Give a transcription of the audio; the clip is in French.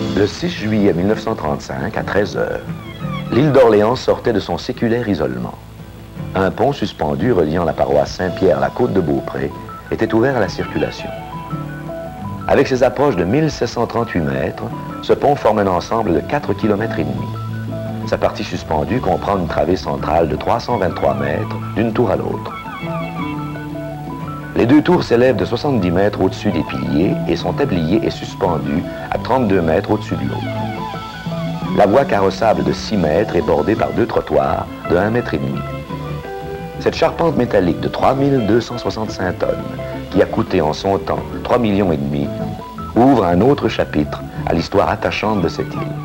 Le 6 juillet 1935, à 13 h, l'île d'Orléans sortait de son séculaire isolement. Un pont suspendu reliant la paroisse Saint-Pierre à la côte de Beaupré était ouvert à la circulation. Avec ses approches de 1738 mètres, ce pont forme un ensemble de 4,5 km. Sa partie suspendue comprend une travée centrale de 323 mètres d'une tour à l'autre. Les deux tours s'élèvent de 70 mètres au-dessus des piliers et sont tabliées et suspendues à 32 mètres au-dessus de l'eau. La voie carrossable de 6 mètres est bordée par deux trottoirs de 1,5 m. Cette charpente métallique de 3265 tonnes, qui a coûté en son temps 3,5 millions, ouvre un autre chapitre à l'histoire attachante de cette île.